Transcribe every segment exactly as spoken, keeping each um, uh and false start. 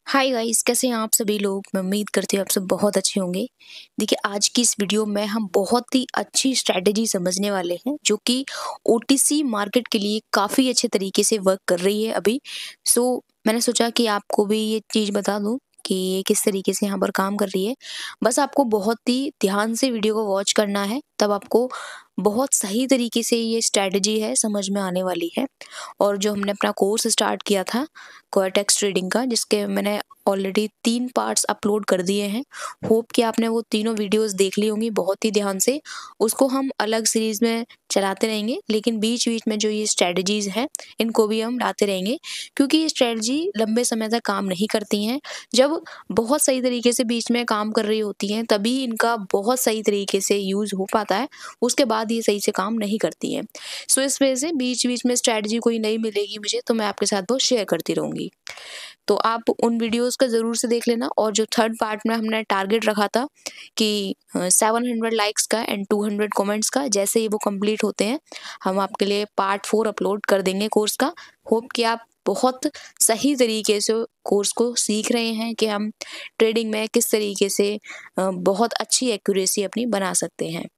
Hi guys, कैसे हैं आप सभी लोग। मैं उम्मीद करती हूँ आप सब बहुत अच्छे होंगे। देखिए, आज की इस वीडियो में हम बहुत ही अच्छी स्ट्रैटेजी समझने वाले हैं जो कि ओटीसी मार्केट के लिए काफ़ी अच्छे तरीके से वर्क कर रही है अभी। सो मैंने सोचा कि आपको भी ये चीज़ बता दूं कि ये किस तरीके से यहाँ पर काम कर रही है। बस आपको बहुत ही ध्यान से वीडियो को वॉच करना है, तब आपको बहुत सही तरीके से ये स्ट्रैटेजी है समझ में आने वाली है। और जो हमने अपना कोर्स स्टार्ट किया था कोएटेक्स ट्रेडिंग का, जिसके मैंने ऑलरेडी तीन पार्ट्स अपलोड कर दिए हैं। होप कि आपने वो तीनों वीडियोस देख ली होंगी बहुत ही ध्यान से। उसको हम अलग सीरीज में चलाते रहेंगे, लेकिन बीच बीच में जो ये स्ट्रेटजीज हैं इनको भी हम लाते रहेंगे, क्योंकि ये स्ट्रेटजी लंबे समय तक काम नहीं करती हैं। जब बहुत सही तरीके से बीच में काम कर रही होती हैं तभी इनका बहुत सही तरीके से यूज़ हो पाता है, उसके बाद ये सही से काम नहीं करती हैं। सो इस वजह से बीच बीच में स्ट्रेटजी कोई नई मिलेगी मुझे तो मैं आपके साथ वो शेयर करती रहूँगी। तो आप उन वीडियोस का ज़रूर से देख लेना। और जो थर्ड पार्ट में हमने टारगेट रखा था कि सेवन हंड्रेड लाइक्स का एंड टू हंड्रेड कमेंट्स का, जैसे ही वो कंप्लीट होते हैं हम आपके लिए पार्ट फोर अपलोड कर देंगे कोर्स का। होप कि आप बहुत सही तरीके से कोर्स को सीख रहे हैं कि हम ट्रेडिंग में किस तरीके से अ, बहुत अच्छी एक्यूरेसी अपनी बना सकते हैं।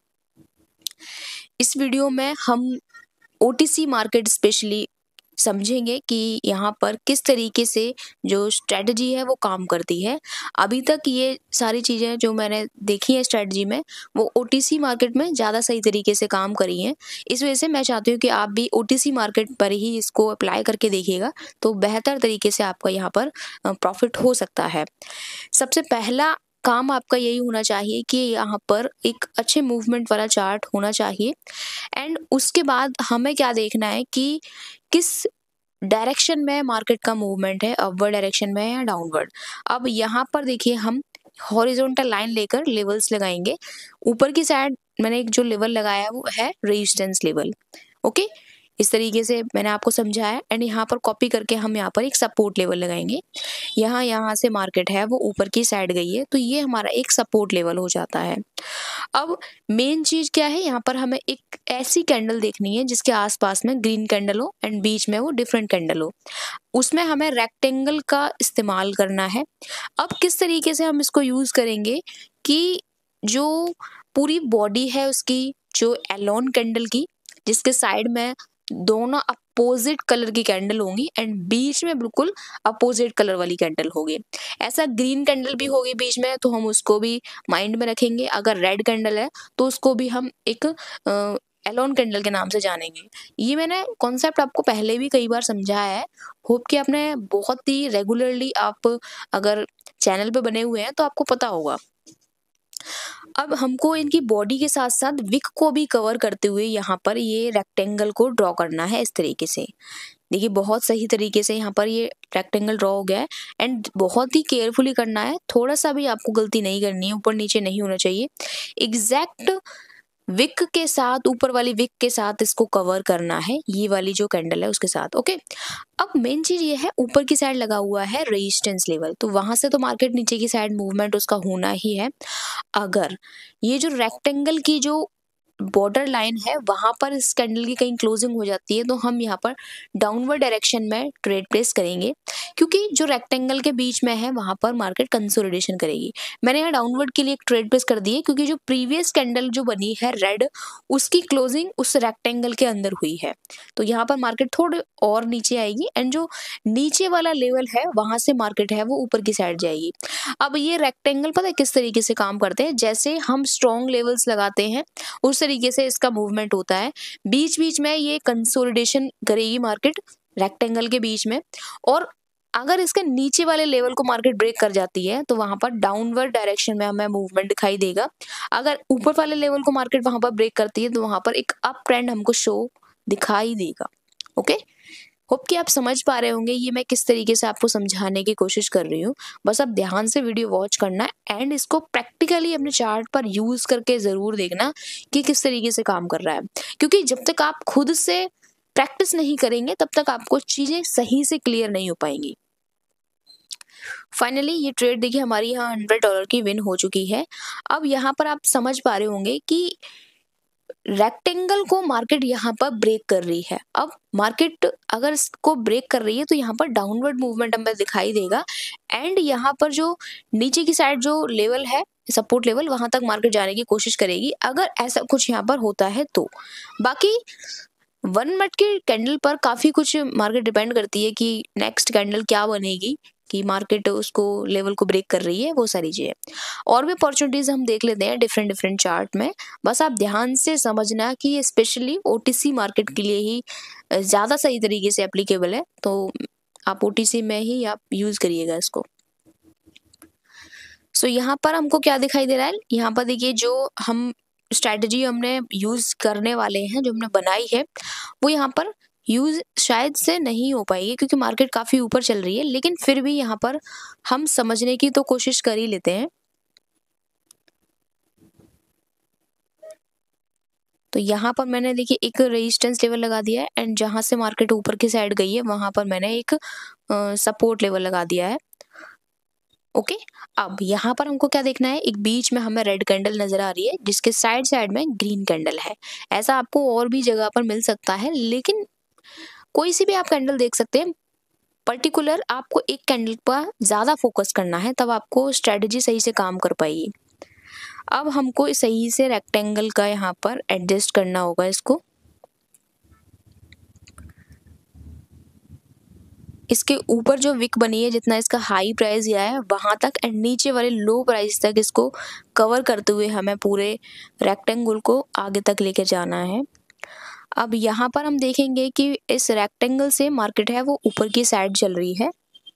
इस वीडियो में हम ओटीसी मार्केट स्पेशली समझेंगे कि यहाँ पर किस तरीके से जो स्ट्रेटजी है वो काम करती है। अभी तक ये सारी चीज़ें जो मैंने देखी है स्ट्रेटजी में, वो ओटीसी मार्केट में ज़्यादा सही तरीके से काम करी हैं। इस वजह से मैं चाहती हूँ कि आप भी ओटीसी मार्केट पर ही इसको अप्लाई करके देखिएगा, तो बेहतर तरीके से आपका यहाँ पर प्रॉफिट हो सकता है। सबसे पहला काम आपका यही होना चाहिए कि यहाँ पर एक अच्छे मूवमेंट वाला चार्ट होना चाहिए। एंड उसके बाद हमें क्या देखना है कि किस डायरेक्शन में मार्केट का मूवमेंट है, अपवर्ड डायरेक्शन में या डाउनवर्ड। अब यहाँ पर देखिए, हम हॉरिजॉन्टल लाइन लेकर लेवल्स लगाएंगे। ऊपर की साइड मैंने एक जो लेवल लगाया है वो है रेजिस्टेंस लेवल। ओके, इस तरीके से मैंने आपको समझाया। एंड यहाँ पर कॉपी करके हम यहाँ पर एक सपोर्ट लेवल लगाएंगे। यहाँ यहाँ से मार्केट है वो ऊपर की साइड गई है, तो ये हमारा एक सपोर्ट लेवल हो जाता है। अब मेन चीज क्या है, यहाँ पर हमें एक ऐसी कैंडल देखनी है जिसके आसपास में ग्रीन कैंडल हो एंड बीच में वो डिफरेंट कैंडल हो। उसमें हमें रेक्टेंगल का इस्तेमाल करना है। अब किस तरीके से हम इसको यूज करेंगे कि जो पूरी बॉडी है उसकी, जो एलोन कैंडल की, जिसके साइड में दोनों अपोजिट कलर की कैंडल होंगी एंड बीच में बिल्कुल अपोजिट कलर वाली कैंडल होगी। ऐसा ग्रीन कैंडल भी होगी बीच में, तो हम उसको भी माइंड में रखेंगे। अगर रेड कैंडल है तो उसको भी हम एक एलोन कैंडल के नाम से जानेंगे। ये मैंने कॉन्सेप्ट आपको पहले भी कई बार समझाया है। होप कि आपने बहुत ही रेगुलरली, आप अगर चैनल पे बने हुए हैं तो आपको पता होगा। अब हमको इनकी बॉडी के साथ साथ विक को भी कवर करते हुए यहाँ पर ये रेक्टेंगल को ड्रॉ करना है इस तरीके से। देखिए, बहुत सही तरीके से यहाँ पर ये रेक्टेंगल ड्रॉ हो गया है। एंड बहुत ही केयरफुली करना है, थोड़ा सा भी आपको गलती नहीं करनी है, ऊपर नीचे नहीं होना चाहिए। एग्जैक्ट विक के साथ, ऊपर वाली विक के साथ इसको कवर करना है, ये वाली जो कैंडल है उसके साथ। ओके, अब मेन चीज ये है, ऊपर की साइड लगा हुआ है रेजिस्टेंस लेवल, तो वहां से तो मार्केट नीचे की साइड मूवमेंट उसका होना ही है। अगर ये जो रेक्टेंगल की जो बॉर्डर लाइन है वहां पर इस कैंडल की कहीं क्लोजिंग हो जाती है, तो हम यहाँ पर डाउनवर्ड डायरेक्शन में ट्रेड प्लेस करेंगे, क्योंकि जो रेक्टेंगल के बीच में है वहां पर मार्केट कंसोलिडेशन करेगी। मैंने यहाँ डाउनवर्ड के लिए एक ट्रेड प्लेस कर दी है, क्योंकि जो प्रीवियस कैंडल जो बनी है रेड, उसकी क्लोजिंग उस रेक्टेंगल के अंदर हुई है, तो यहाँ पर मार्केट थोड़े और नीचे आएगी एंड जो नीचे वाला लेवल है वहां से मार्केट है वो ऊपर की साइड जाएगी। अब ये रेक्टेंगल पता है किस तरीके से काम करते हैं, जैसे हम स्ट्रॉन्ग लेवल्स लगाते हैं उस तरीके से इसका मूवमेंट होता है। बीच बीच में ये कंसोलिडेशन करेगी मार्केट रेक्टेंगल के बीच में, और अगर इसके नीचे वाले लेवल को मार्केट ब्रेक कर जाती है तो वहां पर डाउनवर्ड डायरेक्शन में हमें मूवमेंट दिखाई देगा। अगर ऊपर वाले लेवल को मार्केट वहां पर ब्रेक करती है तो वहां पर एक अप ट्रेंड हमको शो दिखाई देगा। ओके, होप कि आप समझ पा रहे होंगे ये मैं किस तरीके से आपको समझाने की कोशिश कर रही हूँ। बस आप ध्यान से वीडियो वॉच करना एंड इसको प्रैक्टिकली अपने चार्ट पर यूज करके जरूर देखना कि किस तरीके से काम कर रहा है, क्योंकि जब तक आप खुद से प्रैक्टिस नहीं करेंगे तब तक आपको चीजें सही से क्लियर नहीं हो पाएंगी। फाइनली ये ट्रेड देखिए हमारी यहाँ हंड्रेड डॉलर की विन हो चुकी है। अब यहाँ पर आप समझ पा रहे होंगे कि रेक्टेंगल को मार्केट यहाँ पर ब्रेक कर रही है। अब मार्केट अगर इसको ब्रेक कर रही है तो यहाँ पर डाउनवर्ड मूवमेंट हमें दिखाई देगा एंड यहाँ पर जो नीचे की साइड जो लेवल है सपोर्ट लेवल वहां तक मार्केट जाने की कोशिश करेगी, अगर ऐसा कुछ यहाँ पर होता है तो। बाकी वन मिनट के कैंडल पर काफी कुछ मार्केट डिपेंड करती है कि नेक्स्ट कैंडल क्या बनेगी, कि मार्केट उसको लेवल को ब्रेक कर रही है, वो सारी चीजें। और भी अपॉर्चुनिटीज हम देख लेते हैं डिफरेंट डिफरेंट चार्ट में। बस आप ध्यान से समझना कि ये स्पेशली ओटीसी मार्केट के लिए ही ज्यादा सही तरीके से एप्लीकेबल है, तो आप ओटीसी में ही आप यूज करिएगा इसको। सो so, यहाँ पर हमको क्या दिखाई दे रहा है, यहाँ पर देखिए जो हम स्ट्रैटेजी हमने यूज करने वाले हैं, जो हमने बनाई है, वो यहाँ पर यूज शायद से नहीं हो पाएगी क्योंकि मार्केट काफी ऊपर चल रही है, लेकिन फिर भी यहाँ पर हम समझने की तो कोशिश कर ही लेते हैं। तो यहाँ पर मैंने देखिए एक रेजिस्टेंस लेवल लगा दिया है एंड जहां से मार्केट ऊपर की साइड गई है वहां पर मैंने एक सपोर्ट लेवल लगा दिया है। Okay okay? अब यहाँ पर हमको क्या देखना है, एक बीच में हमें रेड कैंडल नजर आ रही है जिसके साइड साइड में ग्रीन कैंडल है। ऐसा आपको और भी जगह पर मिल सकता है, लेकिन कोई सी भी आप कैंडल देख सकते हैं। पर्टिकुलर आपको एक कैंडल पर ज्यादा फोकस करना है, तब आपको स्ट्रेटजी सही से काम कर पाएगी। अब हमको सही से रेक्टेंगल का यहाँ पर एडजस्ट करना होगा इसको। इसके ऊपर जो विक बनी है, जितना इसका हाई प्राइस गया है वहां तक एंड नीचे वाले लो प्राइस तक इसको कवर करते हुए हमें पूरे रेक्टेंगल को आगे तक लेकर जाना है। अब यहाँ पर हम देखेंगे कि इस रेक्टेंगल से मार्केट है वो ऊपर की साइड चल रही है।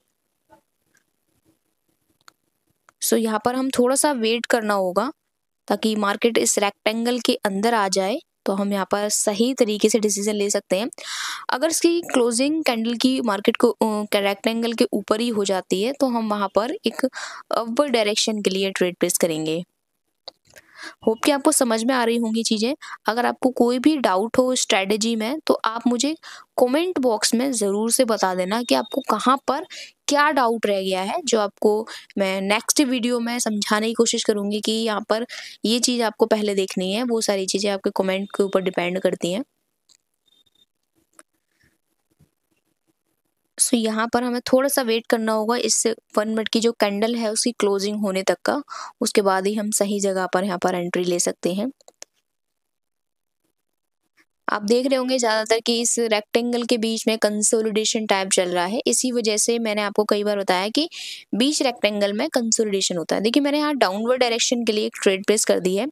सो यहाँ पर हम थोड़ा सा वेट करना होगा ताकि मार्केट इस रेक्टेंगल के अंदर आ जाए, तो हम यहाँ पर सही तरीके से डिसीजन ले सकते हैं। अगर इसकी क्लोजिंग कैंडल की मार्केट को रेक्टेंगल के ऊपर ही हो जाती है तो हम वहां पर एक अपवर्ड डायरेक्शन के लिए ट्रेड प्लेस करेंगे। होप कि आपको समझ में आ रही होंगी चीजें। अगर आपको कोई भी डाउट हो स्ट्रेटेजी में तो आप मुझे कमेंट बॉक्स में जरूर से बता देना कि आपको कहाँ पर क्या डाउट रह गया है, जो आपको मैं नेक्स्ट वीडियो में समझाने की कोशिश करूंगी कि यहाँ पर ये चीज आपको पहले देखनी है। वो सारी चीजें आपके कमेंट के ऊपर डिपेंड करती हैं। सो यहाँ पर हमें थोड़ा सा वेट करना होगा इस वन मिनट की जो कैंडल है उसकी क्लोजिंग होने तक का, उसके बाद ही हम सही जगह पर यहाँ पर एंट्री ले सकते हैं। आप देख रहे होंगे ज्यादातर कि इस रेक्टेंगल के बीच में कंसोलिडेशन टाइप चल रहा है, इसी वजह से मैंने आपको कई बार बताया कि बीच रेक्टेंगल में कंसोलिडेशन होता है। देखिए मैंने यहाँ डाउनवर्ड डायरेक्शन के लिए एक ट्रेड प्लेस कर दी है।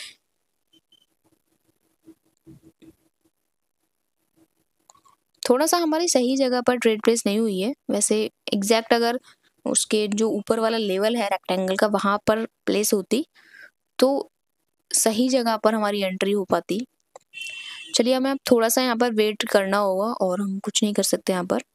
थोड़ा सा हमारी सही जगह पर ट्रेड प्लेस नहीं हुई है, वैसे एग्जैक्ट अगर उसके जो ऊपर वाला लेवल है रेक्टेंगल का वहां पर प्लेस होती तो सही जगह पर हमारी एंट्री हो पाती। चलिए हमें अब थोड़ा सा यहाँ पर वेट करना होगा और हम कुछ नहीं कर सकते यहाँ पर।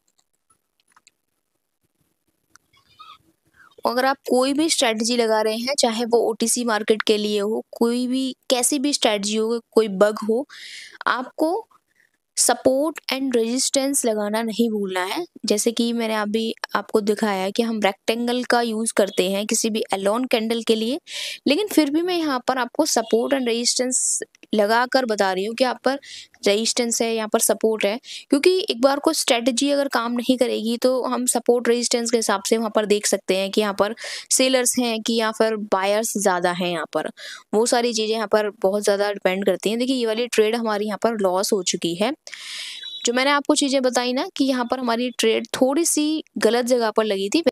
अगर आप कोई भी स्ट्रेटजी लगा रहे हैं, चाहे वो ओटीसी मार्केट के लिए हो, कोई भी कैसी भी स्ट्रेटजी हो, कोई बग हो, आपको सपोर्ट एंड रेजिस्टेंस लगाना नहीं भूलना है। जैसे कि मैंने अभी आपको दिखाया है कि हम रेक्टेंगल का यूज करते हैं किसी भी एलोन कैंडल के लिए, लेकिन फिर भी मैं यहाँ पर आपको सपोर्ट एंड रेजिस्टेंस लगाकर बता रही हूँ कि यहाँ पर रेजिस्टेंस है, यहाँ पर सपोर्ट है, क्योंकि एक बार कोई स्ट्रेटजी अगर काम नहीं करेगी तो हम सपोर्ट रेजिस्टेंस के हिसाब से वहाँ पर देख सकते हैं कि यहाँ पर सेलर्स हैं कि यहाँ पर बायर्स ज्यादा हैं। यहाँ पर वो सारी चीजें यहाँ पर बहुत ज्यादा डिपेंड करती हैं। देखिए ये वाली ट्रेड हमारी यहाँ पर लॉस हो चुकी है। जो मैंने आपको चीजें बताई ना कि यहाँ पर हमारी ट्रेड थोड़ी सी गलत जगह पर लगी थी,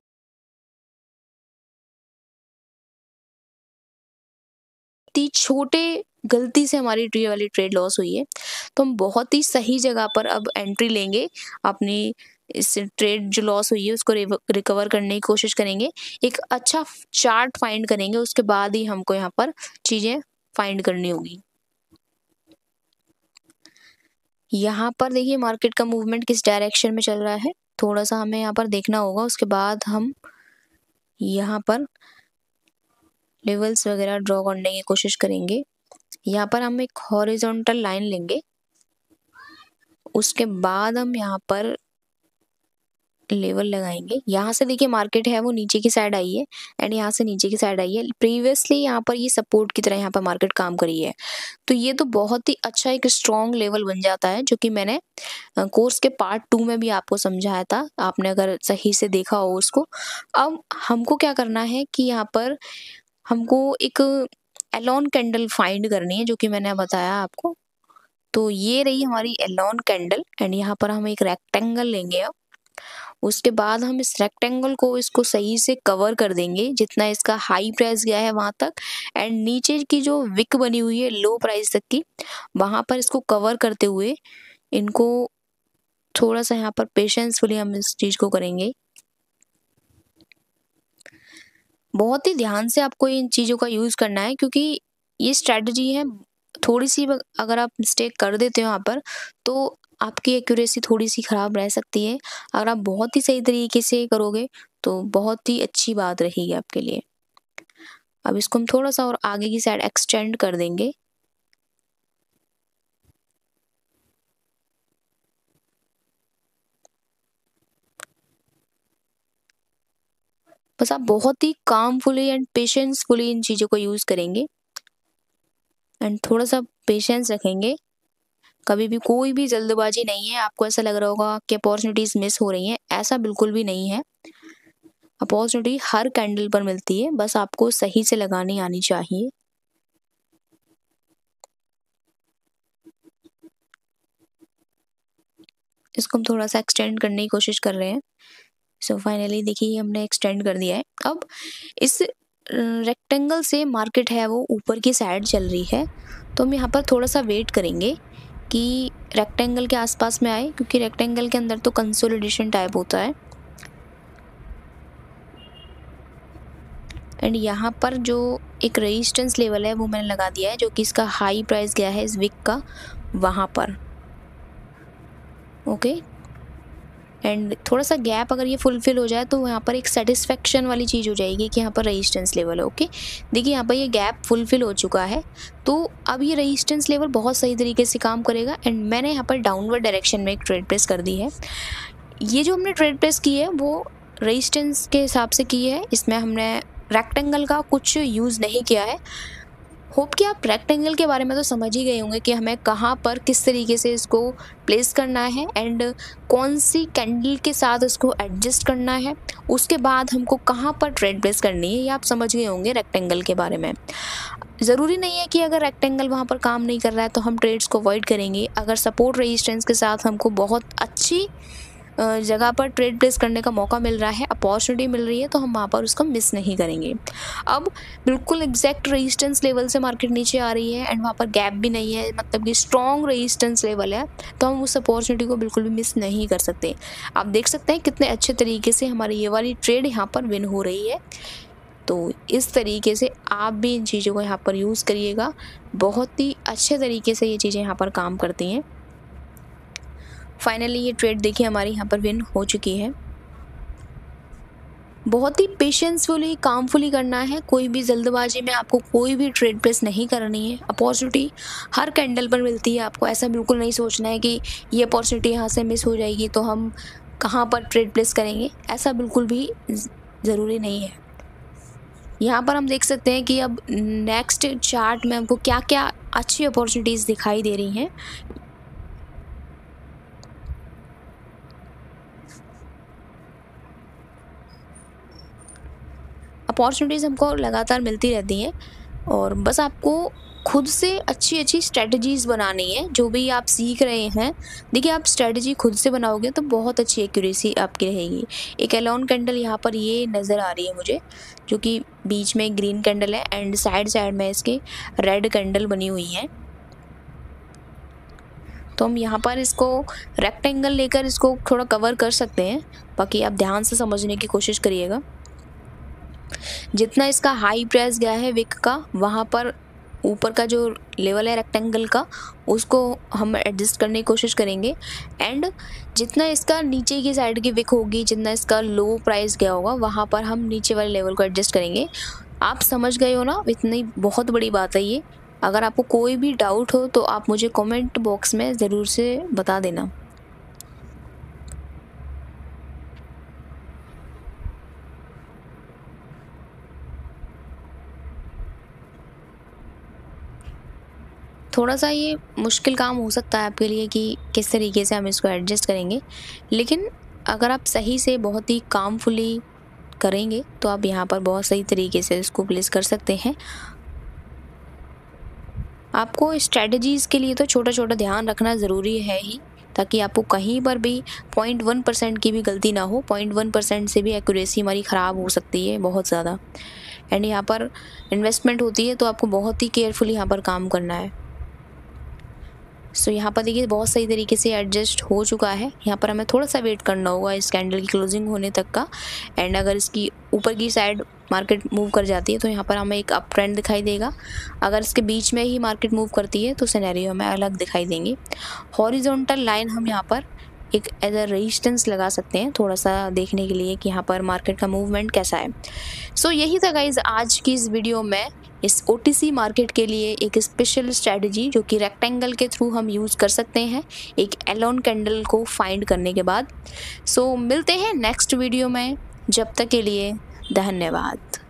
छोटे गलती से हमारी ट्री वाली ट्रेड लॉस हुई है, तो हम बहुत ही सही जगह पर अब एंट्री लेंगे। अपनी इस ट्रेड जो लॉस हुई है उसको रिकवर करने की कोशिश करेंगे, एक अच्छा चार्ट फाइंड करेंगे, उसके बाद ही हमको यहाँ पर चीजें फाइंड करनी होगी। यहाँ पर देखिए मार्केट का मूवमेंट किस डायरेक्शन में चल रहा है, थोड़ा सा हमें यहाँ पर देखना होगा। उसके बाद हम यहाँ पर लेवल्स वगैरह ड्रॉ करने की कोशिश करेंगे। यहाँ पर हम एक हॉरिजॉन्टल लाइन लेंगे, उसके बाद हम यहाँ पर लेवल लगाएंगे। यहाँ से देखिए मार्केट है वो नीचे की साइड आई है एंड यहाँ से नीचे की साइड आई है। प्रीवियसली यहाँ पर ये सपोर्ट की तरह यहाँ पर मार्केट काम करी है, तो ये तो बहुत ही अच्छा एक स्ट्रॉन्ग लेवल बन जाता है, जो कि मैंने कोर्स के पार्ट टू में भी आपको समझाया था, आपने अगर सही से देखा हो उसको। अब हमको क्या करना है कि यहाँ पर हमको एक एलोन कैंडल फाइंड करनी है, जो कि मैंने बताया आपको। तो ये रही हमारी एलोन कैंडल एंड यहाँ पर हम एक रेक्टेंगल लेंगे। अब उसके बाद हम इस रेक्टेंगल को इसको सही से कवर कर देंगे जितना इसका हाई प्राइस गया है वहां तक, एंड नीचे की जो विक बनी हुई है लो प्राइस तक की, वहां पर इसको कवर करते हुए इनको थोड़ा सा यहाँ पर पेशेंसफुली हम इस चीज को करेंगे। बहुत ही ध्यान से आपको इन चीजों का यूज करना है, क्योंकि ये स्ट्रेटजी है, थोड़ी सी अगर आप मिस्टेक कर देते हो यहाँ पर तो आपकी एक्यूरेसी थोड़ी सी खराब रह सकती है। अगर आप बहुत ही सही तरीके से करोगे तो बहुत ही अच्छी बात रहेगी आपके लिए। अब इसको हम थोड़ा सा और आगे की साइड एक्सटेंड कर देंगे। बस आप बहुत ही कामफुली एंड पेशेंसफुली इन चीजों को यूज करेंगे एंड थोड़ा सा पेशेंस रखेंगे। कभी भी कोई भी जल्दबाजी नहीं है। आपको ऐसा लग रहा होगा कि अपॉर्चुनिटीज मिस हो रही हैं, ऐसा बिल्कुल भी नहीं है। अपॉर्चुनिटी हर कैंडल पर मिलती है, बस आपको सही से लगानी आनी चाहिए। इसको हम थोड़ा सा एक्सटेंड करने की कोशिश कर रहे हैं। सो फाइनली देखिए हमने एक्सटेंड कर दिया है। अब इस रेक्टेंगल से मार्केट है वो ऊपर की साइड चल रही है, तो हम यहाँ पर थोड़ा सा वेट करेंगे कि रेक्टेंगल के आसपास में आए, क्योंकि रेक्टेंगल के अंदर तो कंसोलिडेशन टाइप होता है। एंड यहाँ पर जो एक रेजिस्टेंस लेवल है वो मैंने लगा दिया है, जो कि इसका हाई प्राइस गया है इस विक का वहाँ पर। ओके, एंड थोड़ा सा गैप अगर ये फुलफिल हो जाए तो यहाँ पर एक सेटिस्फेक्शन वाली चीज़ हो जाएगी कि यहाँ पर रेजिस्टेंस लेवल है। ओके, देखिए यहाँ पर ये गैप फुलफिल हो चुका है, तो अब ये रेजिस्टेंस लेवल बहुत सही तरीके से काम करेगा। एंड मैंने यहाँ पर डाउनवर्ड डायरेक्शन में एक ट्रेड प्लेस कर दी है। ये जो हमने ट्रेड प्लेस की है वो रेजिस्टेंस के हिसाब से की है, इसमें हमने रेक्टेंगल का कुछ यूज़ नहीं किया है। होप कि आप रेक्टेंगल के बारे में तो समझ ही गए होंगे कि हमें कहाँ पर किस तरीके से इसको प्लेस करना है एंड कौन सी कैंडल के साथ इसको एडजस्ट करना है, उसके बाद हमको कहाँ पर ट्रेड प्लेस करनी है, ये आप समझ गए होंगे रेक्टेंगल के बारे में। ज़रूरी नहीं है कि अगर रेक्टेंगल वहाँ पर काम नहीं कर रहा है तो हम ट्रेड्स को अवॉइड करेंगे। अगर सपोर्ट रेजिस्टेंस के साथ हमको बहुत अच्छी जगह पर ट्रेड प्लेस करने का मौका मिल रहा है, अपॉर्चुनिटी मिल रही है, तो हम वहाँ पर उसको मिस नहीं करेंगे। अब बिल्कुल एग्जैक्ट रेजिस्टेंस लेवल से मार्केट नीचे आ रही है एंड वहाँ पर गैप भी नहीं है, मतलब कि स्ट्रॉन्ग रेजिस्टेंस लेवल है, तो हम उस अपॉर्चुनिटी को बिल्कुल भी मिस नहीं कर सकते। आप देख सकते हैं कितने अच्छे तरीके से हमारी ये वाली ट्रेड यहाँ पर विन हो रही है। तो इस तरीके से आप भी इन चीज़ों को यहाँ पर यूज़ करिएगा, बहुत ही अच्छे तरीके से ये चीज़ें यहाँ पर काम करती हैं। फाइनली ये ट्रेड देखिए हमारी यहाँ पर विन हो चुकी है। बहुत ही पेशेंसफुली कामफुली करना है, कोई भी जल्दबाजी में आपको कोई भी ट्रेड प्लेस नहीं करनी है। अपॉर्चुनिटी हर कैंडल पर मिलती है, आपको ऐसा बिल्कुल नहीं सोचना है कि ये अपॉर्चुनिटी यहाँ से मिस हो जाएगी तो हम कहाँ पर ट्रेड प्लेस करेंगे, ऐसा बिल्कुल भी ज़रूरी नहीं है। यहाँ पर हम देख सकते हैं कि अब नेक्स्ट चार्ट में हमको क्या क्या अच्छी अपॉर्चुनिटीज़ दिखाई दे रही हैं। अपॉर्चुनिटीज़ हमको लगातार मिलती रहती हैं और बस आपको खुद से अच्छी अच्छी स्ट्रेटजीज़ बनानी है। जो भी आप सीख रहे हैं, देखिए आप स्ट्रेटजी खुद से बनाओगे तो बहुत अच्छी एक्यूरेसी आपकी रहेगी। एक एलोन कैंडल यहाँ पर ये नज़र आ रही है मुझे, जो कि बीच में ग्रीन कैंडल है एंड साइड साइड में इसके रेड कैंडल बनी हुई हैं। तो हम यहाँ पर इसको रेक्टेंगल लेकर इसको थोड़ा कवर कर सकते हैं, बाकी आप ध्यान से समझने की कोशिश करिएगा। जितना इसका हाई प्राइस गया है विक का, वहाँ पर ऊपर का जो लेवल है रेक्टेंगल का, उसको हम एडजस्ट करने की कोशिश करेंगे। एंड जितना इसका नीचे की साइड की विक होगी, जितना इसका लो प्राइस गया होगा, वहाँ पर हम नीचे वाले लेवल को एडजस्ट करेंगे। आप समझ गए हो ना, इतनी बहुत बड़ी बात है ये। अगर आपको कोई भी डाउट हो तो आप मुझे कमेंट बॉक्स में ज़रूर से बता देना। थोड़ा सा ये मुश्किल काम हो सकता है आपके लिए कि किस तरीके से हम इसको एडजस्ट करेंगे, लेकिन अगर आप सही से बहुत ही कामफुली करेंगे तो आप यहाँ पर बहुत सही तरीके से इसको प्लेस कर सकते हैं। आपको स्ट्रेटजीज़ के लिए तो छोटा छोटा ध्यान रखना ज़रूरी है ही, ताकि आपको कहीं पर भी पॉइंट वन परसेंट की भी गलती ना हो। पॉइंट वन परसेंट से भी एक्यूरेसी हमारी ख़राब हो सकती है बहुत ज़्यादा। एंड यहाँ पर इन्वेस्टमेंट होती है तो आपको बहुत ही केयरफुली यहाँ पर काम करना है। सो so, यहाँ पर देखिए बहुत सही तरीके से एडजस्ट हो चुका है। यहाँ पर हमें थोड़ा सा वेट करना होगा इस कैंडल की क्लोजिंग होने तक का। एंड अगर इसकी ऊपर की साइड मार्केट मूव कर जाती है तो यहाँ पर हमें एक अप ट्रेंड दिखाई देगा। अगर इसके बीच में ही मार्केट मूव करती है तो सिनेरियो हमें अलग दिखाई देंगे। हॉरिजॉन्टल लाइन हम यहाँ पर एक एज अ रेजिस्टेंस लगा सकते हैं, थोड़ा सा देखने के लिए कि यहाँ पर मार्केट का मूवमेंट कैसा है। सो so, यही था गाइज आज की इस वीडियो में इस ओटीसी मार्केट के लिए एक स्पेशल स्ट्रेटजी जो कि रेक्टेंगल के थ्रू हम यूज़ कर सकते हैं एक एलोन कैंडल को फाइंड करने के बाद। सो so, मिलते हैं नेक्स्ट वीडियो में, जब तक के लिए धन्यवाद।